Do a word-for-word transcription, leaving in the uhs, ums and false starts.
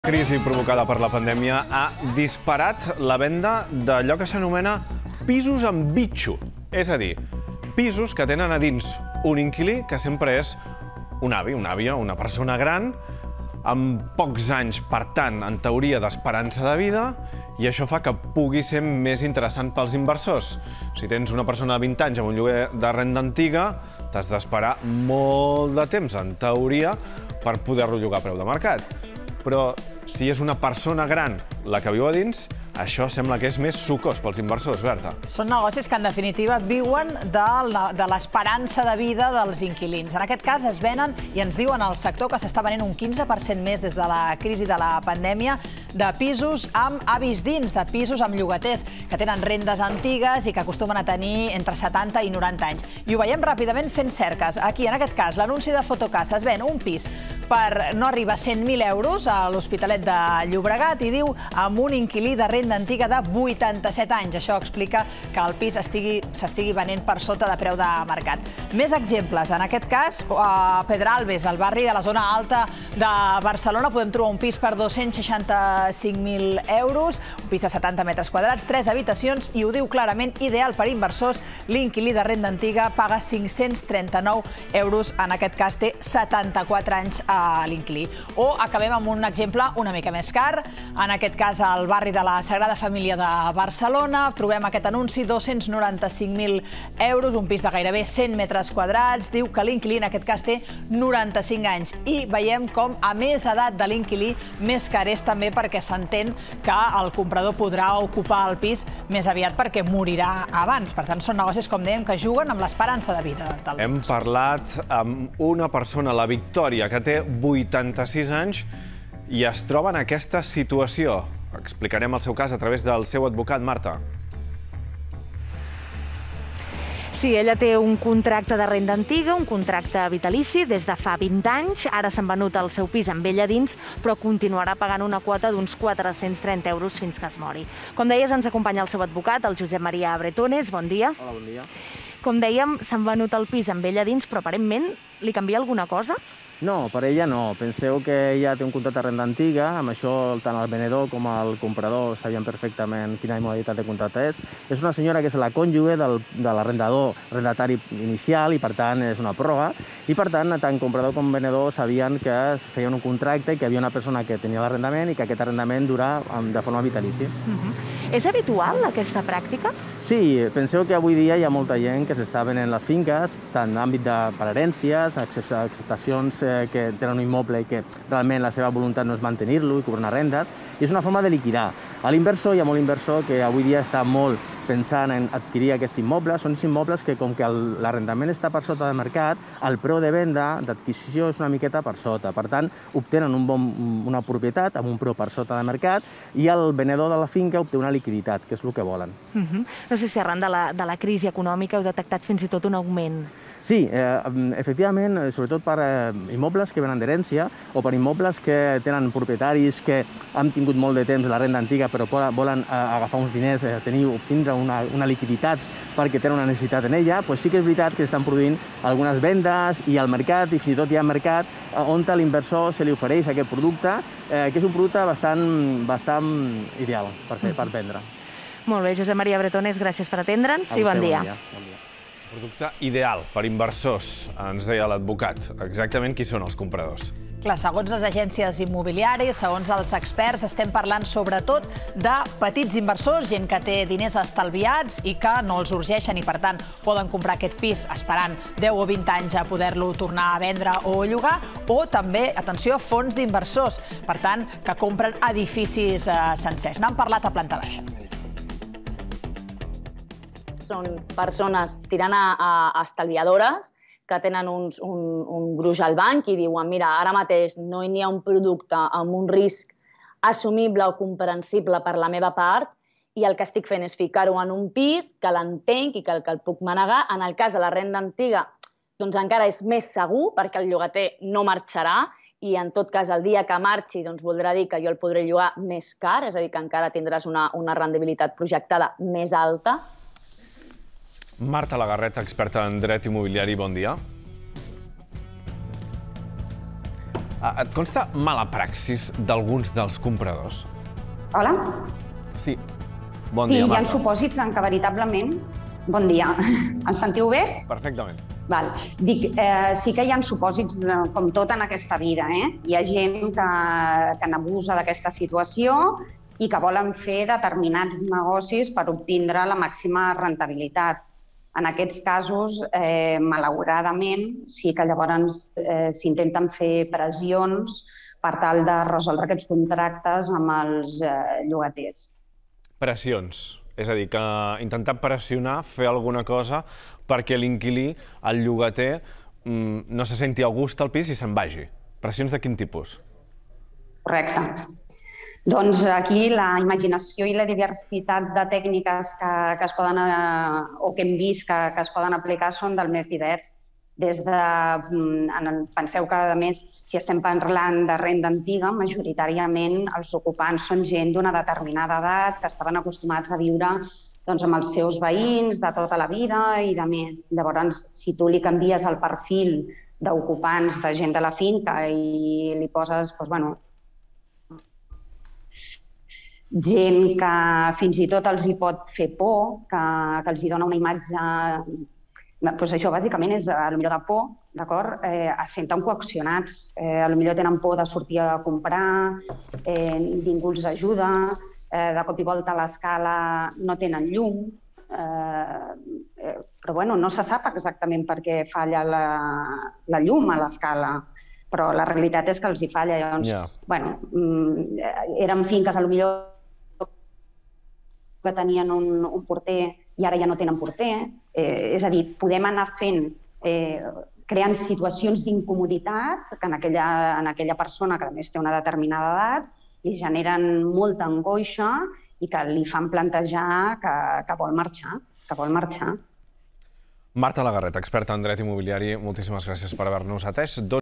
La crisi provocada per la pandèmia ha disparat la venda d'allò que s'anomena pisos amb bitxo. És a dir, pisos que tenen a dins un inquilí que sempre és un avi, una àvia, una persona gran, amb pocs anys, per tant, en teoria, d'esperança de vida, i això fa que pugui ser més interessant pels inversors. Si tens una persona de vint anys amb un lloguer de renda antiga, t'has d'esperar molt de temps, en teoria, per poder-lo llogar a preu de mercat. Però si és una persona gran la que viu a dins, això sembla que és més sucós pels inversors, Berta. Són negocis que, en definitiva, viuen de l'esperança de vida dels inquilins. En aquest cas, es venen, i ens diuen al sector que s'està venent un quinze per cent més des de la crisi de la pandèmia, de pisos amb avis dins, de pisos amb llogaters que tenen rendes antigues i que acostumen a tenir entre setanta i noranta anys. I ho veiem ràpidament fent cerques. Aquí, en aquest cas, l'anunci de Fotocasa es ven un pis per no arribar a cent mil euros a l'Hospitalet de Llobregat i diu amb un inquilí de renda antiga de vuitanta-set anys. Això explica que el pis s'estigui venent per sota de preu de mercat. Més exemples. En aquest cas, a Pedralbes, al barri de la zona alta de Barcelona, podem trobar un pis per dos-cents seixanta-cinc mil euros, un pis de setanta metres quadrats, tres habitacions, i ho diu clarament, ideal per inversors. L'inquilí de renda antiga paga cinc-cents trenta-nou euros. En aquest cas, té setanta-quatre anys a l'inquilí. O acabem amb un exemple una mica més car. En aquest cas, al barri de la Sagrada Família de Barcelona, trobem aquest anunci, dos-cents noranta-cinc mil euros, un pis de gairebé cent metres quadrats. Diu que l'inquilí, en aquest cas, té noranta-cinc anys. I veiem com, a més edat de l'inquilí, més car és també perquè s'entén que el comprador podrà ocupar el pis més aviat perquè morirà abans. Per tant, són negocis, com dèiem, que juguen amb l'esperança de vida dels Hem parlat amb una persona, la Victòria, que té vuitanta-sis anys i es troba en aquesta situació. Explicarem el seu cas a través del seu advocat, Marta. Sí, ella té un contracte de renda antiga, un contracte vitalici des de fa vint anys. Ara s'han venut el seu pis amb ella dins, però continuarà pagant una quota d'uns quatre-cents trenta euros fins que es mori. Com deies, ens acompanya el seu advocat, el Josep Maria Bretones. Bon dia. Hola, bon dia. Com dèiem, s'han venut el pis amb ella dins, però aparentment li canvia alguna cosa? No, per ella no. Penseu que ella té un contracte de renda antiga, amb això tant el venedor com el comprador sabien perfectament quina modalitat de contracte és. És una senyora que és la cònjuge del, de l'arrendador arrendatari inicial i, per tant, és una pròrroga. I, per tant, tant comprador com venedor sabien que es feien un contracte i que hi havia una persona que tenia l'arrendament i que aquest arrendament durà de forma vitalici. Uh-huh. És habitual, aquesta pràctica? Sí, penseu que avui dia hi ha molta gent que s'està venent les finques, tant en àmbit de per herències, acceptacions que tenen un immoble i que realment la seva voluntat no és mantenir-lo i cobrar rendes, i és una forma de liquidar. A l'inversor hi ha molt inversor que avui dia està molt pensant en adquirir aquests immobles. Són immobles que, com que l'arrendament està per sota de mercat, el preu de venda, d'adquisició, és una miqueta per sota. Per tant, obtenen un bon, una propietat amb un preu per sota de mercat i el venedor de la finca obté una liquiditat, que és el que volen. Uh-huh. No sé si arran de la, de la crisi econòmica heu detectat fins i tot un augment. Sí, eh, efectivament, sobretot per eh, immobles que venen d'herència o per immobles que tenen propietaris que han tingut molt de temps la renda antiga però volen eh, agafar uns diners, eh, tenir, obtindre una, una liquiditat perquè tenen una necessitat en ella, doncs sí que és veritat que estan produint algunes vendes i al mercat, i fins i tot hi ha mercat on a l'inversor se li ofereix aquest producte, eh, que és un producte bastant, bastant ideal per, fer, per vendre. Molt bé, Josep Maria Bretones, gràcies per atendre'ns i bon dia. Bon dia. Producte ideal per inversors, ens deia l'advocat. Exactament qui són els compradors? Clar, segons les agències immobiliàries, segons els experts, estem parlant sobretot de petits inversors, gent que té diners estalviats i que no els urgeixen i, per tant, poden comprar aquest pis esperant deu o vint anys a poder-lo tornar a vendre o llogar, o també, atenció, fons d'inversors, per tant, que compren edificis eh, sencers. N'han parlat a planta baixa. Són persones tirant a, a estalviadores que tenen uns, un, un gruix al banc i diuen mira, ara mateix no hi ha un producte amb un risc assumible o comprensible per la meva part i el que estic fent és ficar-ho en un pis que l'entenc i que el, que el puc manegar. En el cas de la renda antiga, doncs encara és més segur perquè el llogater no marxarà i en tot cas el dia que marxi doncs, voldrà dir que jo el podré llogar més car, és a dir, que encara tindràs una, una rendibilitat projectada més alta. Marta Lagarreta, experta en dret immobiliari, bon dia. Et consta mala praxis d'alguns dels compradors? Hola? Sí. Bon sí, dia, hi ha Marta. supòsits en què veritablement... Bon dia. Em sentiu bé? Perfectament. Val. Dic, eh, sí que hi ha supòsits, eh, com tot en aquesta vida. Eh? Hi ha gent que, que n'abusa d'aquesta situació i que volen fer determinats negocis per obtindre la màxima rentabilitat. En aquests casos, eh, malauradament, sí que llavors eh, s'intenten fer pressions per tal de resoldre aquests contractes amb els eh, llogaters. Pressions. És a dir, que intentar pressionar, fer alguna cosa perquè l'inquilí, el llogater, no se senti a gust al pis i se'n vagi. Pressions de quin tipus? Correcte. Doncs aquí la imaginació i la diversitat de tècniques que, que es poden, eh, o que hem vist que, que es poden aplicar són del més divers. Des de, en, penseu que, a més, si estem parlant de renda antiga, majoritàriament els ocupants són gent d'una determinada edat que estaven acostumats a viure doncs, amb els seus veïns de tota la vida i de més. Llavors, si tu li canvies el perfil d'ocupants, de gent de la finca i li poses, doncs, bueno, gent que fins i tot els hi pot fer por, que, que els hi dona una imatge... Doncs això bàsicament és, potser de por, d'acord? Eh, es senten coaccionats, eh, potser tenen por de sortir a comprar, eh, ningú els ajuda, eh, de cop i volta a l'escala no tenen llum, eh, eh, però bueno, no se sap exactament per què falla la, la llum a l'escala, però la realitat és que els hi falla. Llavors, yeah. bueno, eren finques, potser que tenien un, un porter i ara ja no tenen porter. Eh, és a dir, podem anar fent, eh, creant situacions d'incomoditat que en aquella, en aquella persona que a més té una determinada edat li generen molta angoixa i que li fan plantejar que, que vol marxar, que vol marxar. Marta Lagarret, experta en dret immobiliari, moltíssimes gràcies per haver-nos atès.